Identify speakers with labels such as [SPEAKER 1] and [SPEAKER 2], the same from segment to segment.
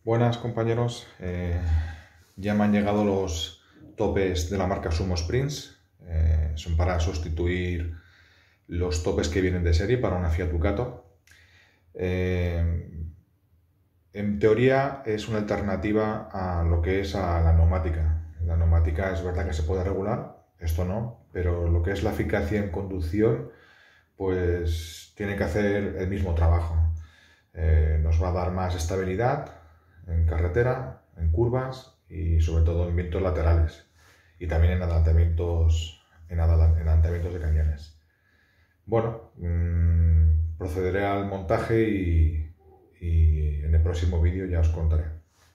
[SPEAKER 1] Buenas compañeros, ya me han llegado los topes de la marca Sumo Sprints, son para sustituir los topes que vienen de serie para una Fiat Ducato. En teoría es una alternativa a lo que es a la neumática. La neumática es verdad que se puede regular, esto no, pero lo que es la eficacia en conducción pues tiene que hacer el mismo trabajo. Nos va a dar más estabilidad en carretera, en curvas y sobre todo en vientos laterales y también en adelantamientos, en adelantamientos de cañones. Bueno, procederé al montaje y en el próximo vídeo ya os contaré.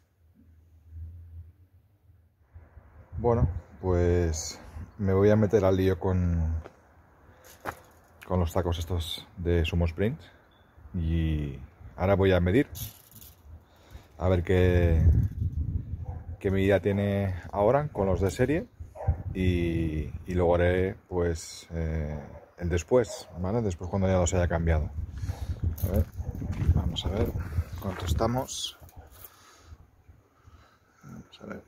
[SPEAKER 1] Bueno, pues me voy a meter al lío con los tacos estos de Sumo Sprint y ahora voy a medir a ver qué medida tiene ahora con los de serie y luego haré pues el después, ¿vale? Después cuando ya los haya cambiado. A ver, vamos a ver cuánto estamos. Vamos a ver.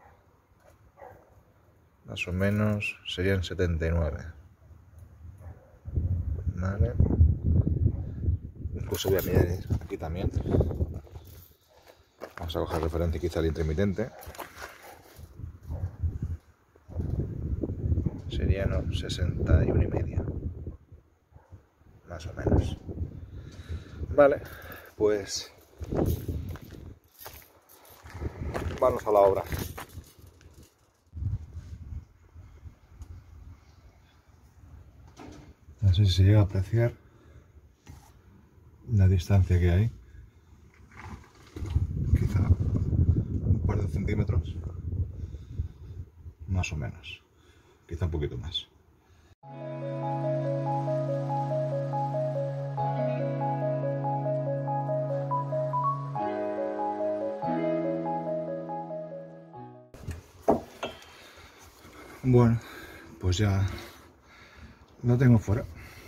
[SPEAKER 1] Más o menos serían 79. Vale. Incluso voy a medir aquí también. Vamos a coger referencia quizá al intermitente. Serían 61 y medio. Más o menos. Vale, pues manos a la obra. No sé si se llega a apreciar la distancia que hay. Quizá un par de centímetros. Más o menos. Quizá un poquito más. Bueno, pues ya lo tengo fuera.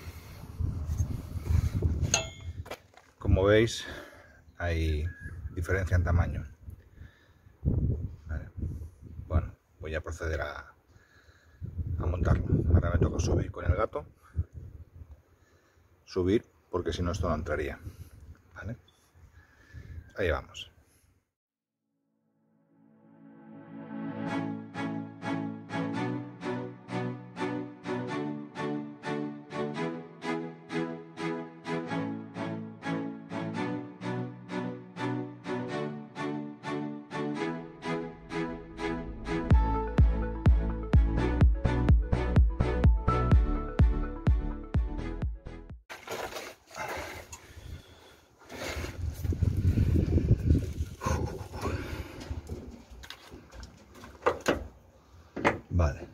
[SPEAKER 1] Como veis, hay diferencia en tamaño. Vale. Bueno, voy a proceder a montarlo. Ahora me toca subir con el gato. Subir, porque si no esto no entraría. ¿Vale? Ahí vamos. Vale.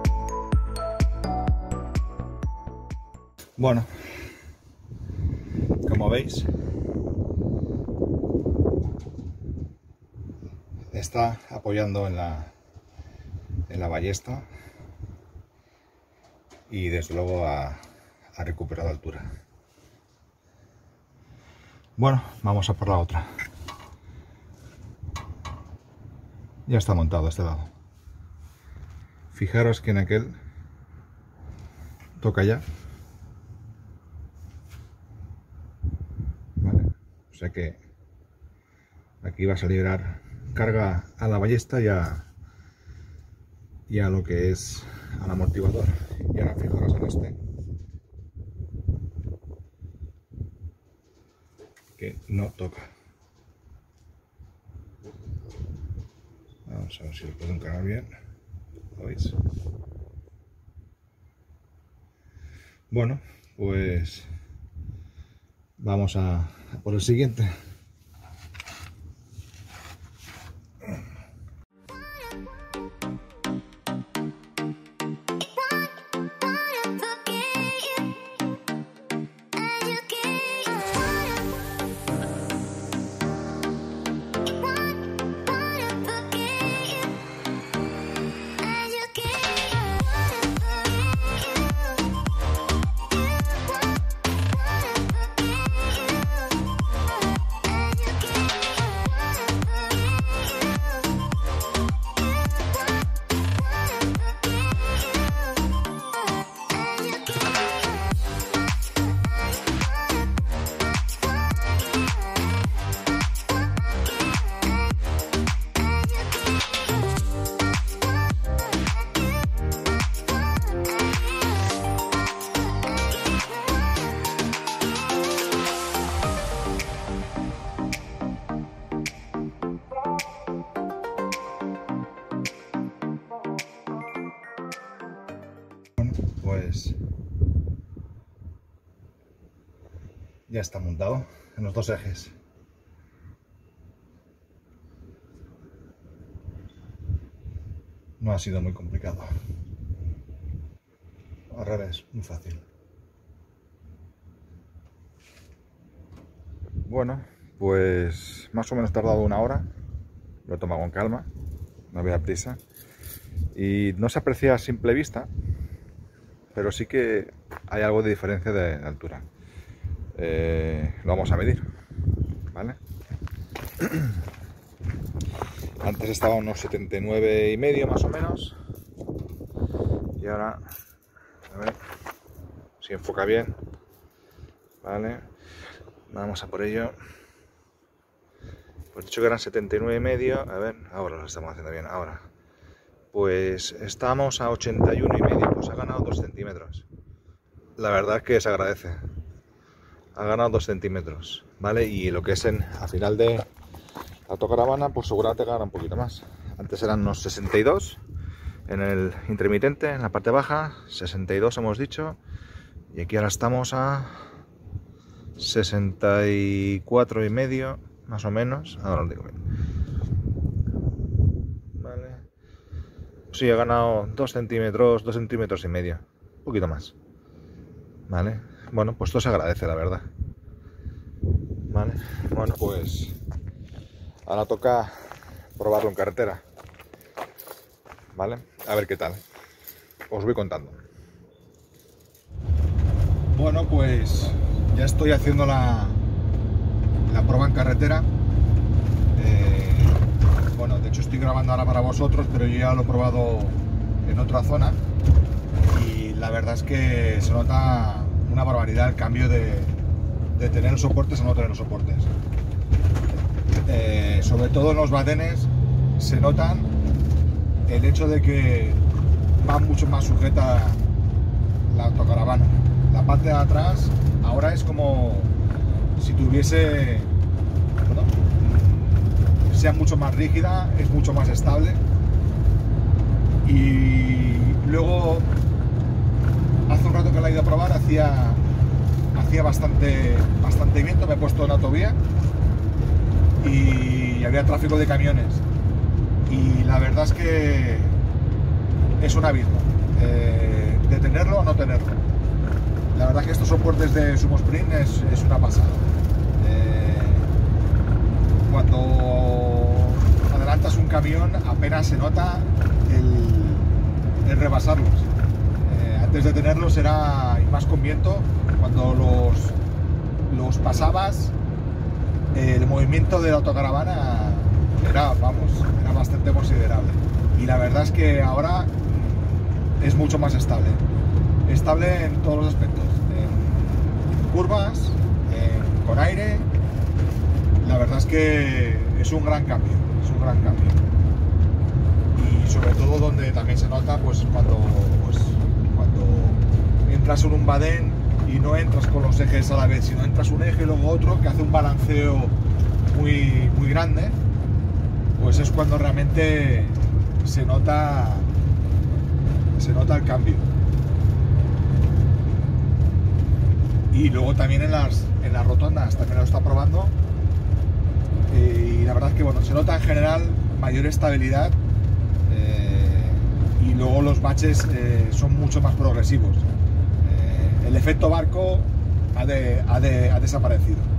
[SPEAKER 1] Bueno, como veis, está apoyando en la ballesta y desde luego ha recuperado altura. Bueno, vamos a por la otra. Ya está montado este lado. Fijaros que en aquel toca ya. Vale. O sea que aquí vas a liberar carga a la ballesta y a lo que es al amortiguador. Y ahora fijaros en este, que no toca. Vamos a ver si lo puedo encarar bien. ¿Lo veis? Bueno, pues vamos a por el siguiente. Pues ya está montado en los dos ejes. No ha sido muy complicado. Al revés, muy fácil. Bueno, pues más o menos he tardado una hora. Lo he tomado con calma, no había prisa. Y no se aprecia a simple vista, pero sí que hay algo de diferencia de altura. Lo vamos a medir, ¿vale? Antes estaba a unos 79,5 más o menos, y ahora, a ver si enfoca bien, ¿vale? Vamos a por ello. Pues he dicho que eran 79,5, a ver, ahora lo estamos haciendo bien, ahora. Pues estamos a 81,5, pues ha ganado 2 centímetros. La verdad es que se agradece. Ha ganado 2 centímetros, ¿vale? Y lo que es a final de la autocaravana, pues seguramente gana un poquito más. Antes eran unos 62 en el intermitente, en la parte baja, 62 hemos dicho. Y aquí ahora estamos a 64,5, más o menos. Ahora lo digo bien. Vale. Sí, ha ganado 2 centímetros, 2 centímetros y medio. Un poquito más. Vale. Bueno, pues esto se agradece, la verdad. Vale. Bueno, pues ahora toca probarlo en carretera. Vale. A ver qué tal. Os voy contando. Bueno, pues ya estoy haciendo la prueba en carretera. Bueno, de hecho estoy grabando ahora para vosotros, pero yo ya lo he probado en otra zona y la verdad es que se nota una barbaridad el cambio de tener los soportes a no tener los soportes. Sobre todo en los badenes se notan el hecho de que va mucho más sujeta la autocaravana. La parte de atrás ahora es como si tuviese, perdón, sea mucho más rígida, es mucho más estable. Y luego hace un rato que la he ido a probar, hacía bastante viento, me he puesto en autovía y había tráfico de camiones y la verdad es que es un abismo de tenerlo o no tenerlo.
[SPEAKER 2] La verdad que estos soportes de Sumo Sprint es una pasada. Cuando adelantas un camión apenas se nota el rebasarlos. Antes de tenerlos era, y más con viento, cuando los pasabas, el movimiento de la autocaravana era bastante considerable. Y la verdad es que ahora es mucho más estable. Estable en todos los aspectos. En curvas, con aire. La verdad es que es un gran cambio. Y sobre todo donde también se nota cuando entras en un badén y no entras con los ejes a la vez, sino entras un eje y luego otro, que hace un balanceo muy grande, pues es cuando realmente se nota el cambio. Y luego también en las rotondas también lo está probando, y la verdad es que bueno, se nota en general mayor estabilidad, y luego los baches son mucho más progresivos. El efecto barco ha desaparecido.